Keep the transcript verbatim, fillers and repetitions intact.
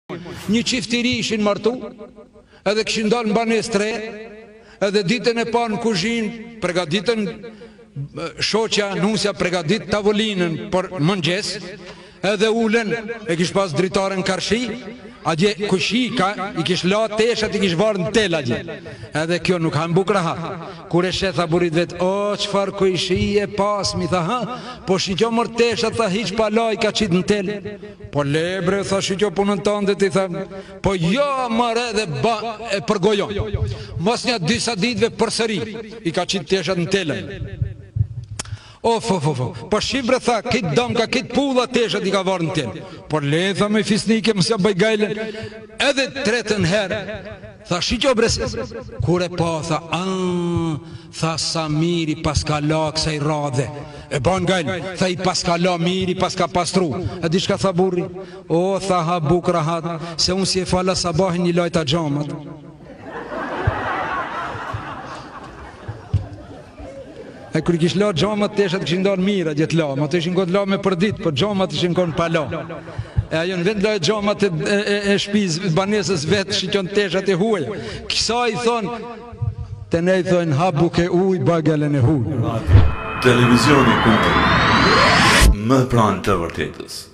Një qiftiri ishin martu, edhe kishin dalë në banesë tre, edhe ditën e parë në kuzhinë, përgatitën shoqja, nusja përgatit tavolinën për mëngjes, edhe ulen e kish pas dritaren karshi, adje kushi ka, i kish la teshat, i kish varë në tel adje. Edhe kjo nuk ha mbuk rahat. Kur e shetha burit vetë, o, qfar kushi e pas, mi tha, ha, po shqyqo mër teshat, tha, hiq pa la, i ka qitë në tel. Po lebre, tha, shqyqo punën tënde, ti tha, po jo, mare dhe ba, e përgojon. Mos një disa ditve përsëri, i ka qitë teshat në telën. Of, of, of, of, po shqibre tha, kitë dam ka kitë pulla teshat i ka varë në telë. Por le, tha me fisnike, mësja bëj gajlen. Edhe tretën herë, tha shqyqo brese. Kure po, tha, aaa, tha sa miri pas ka la kësa i radhe. E ban gajlen, tha i pas ka la miri, pas ka pastru. E di shka tha burri? O, tha ha buk rahat, se unë si e fala sabahin një lajta gjamat. E kër i kish la gjamat teshat kishin dalë mira gjithë la, ma të ishin këtë la me për dit, për gjamat ishin konë pa la. E ajo në vend la e gjamat e, e, e shpiz, banesës vetë shikon teshat e huaj. Kisa i thonë, të ne i thonë, ha buke uj, bagelen e huj. Televizioni kultur, më pranë të vërtetës.